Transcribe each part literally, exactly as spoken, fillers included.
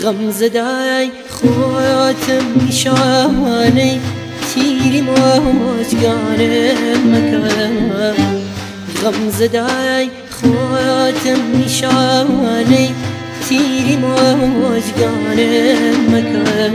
غم زدای خاتم نشانی تیری موجگانه مکان غم زدای خاتم نشانی تیری موجگانه مکان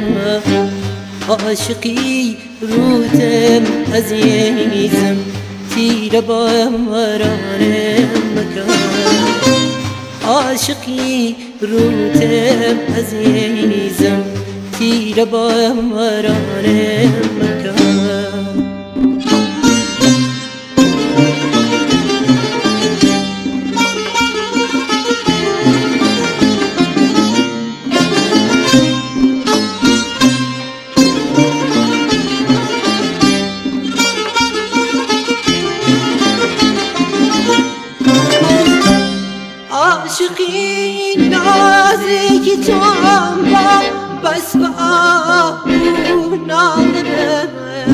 عاشقی روتم عزیزم تیر بارانه مکان عاشقی روتم عزیزم تیر بارانه مکان عاشقی نازی تو با بس با آهو ناله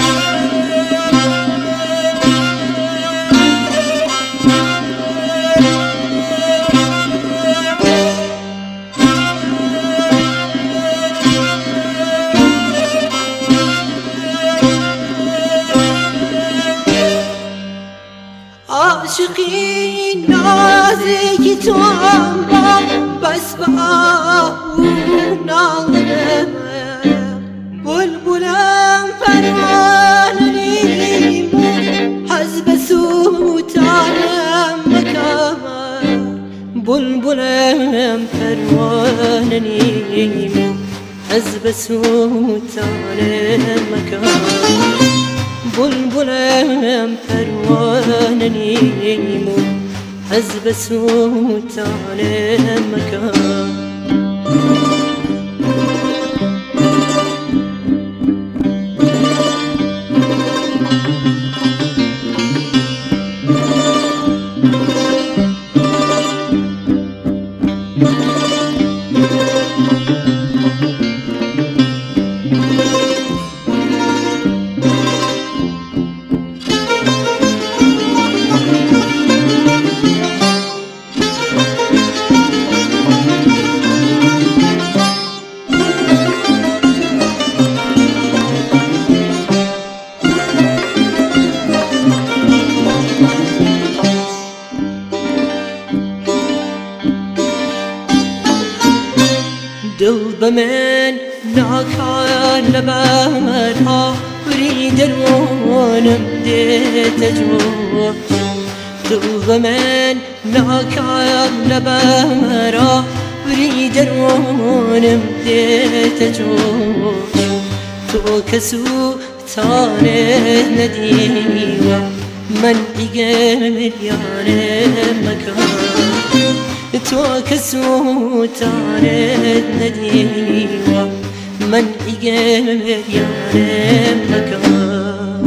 عاشقی نازی تو با بس با آهو ناله بلبلم پروانه‌ایم حزب سوتانم مکان بلبلم پروانه‌ایم حزب سوتانم مکان بلبلم پروانه‌ایم حزب سوتانم مکان دل بمن ناکان لبرها برید روانم دیت جوش دل بمن ناکان لبرها برید روانم دیت جوش تو کسو تانه ندیوه من دیگه ملیانه مکان تو کسو تانت ندیوه من دیگه مریانه مکان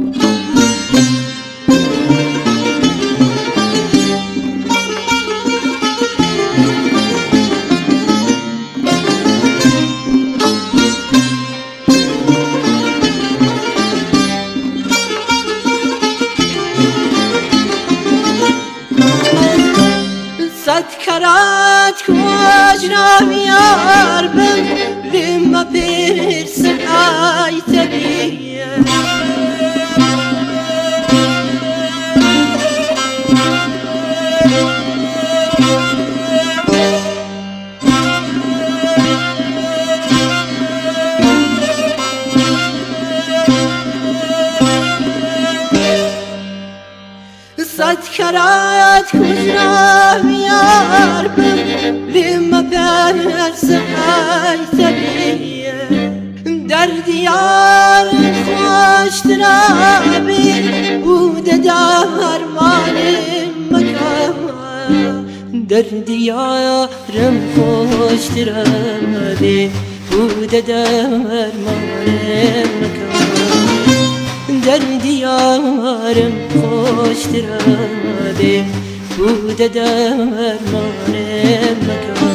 صد کرات کجرا بیار بم لما برسن آی تبیه صد کرات کجرا بیار بم لما برسن آی تبیه در دیار خوش ترابی بود درمان مکان در دیارم خوش ترابی بود درمان مکان در دیارم خوش ترابی بود درمان مکان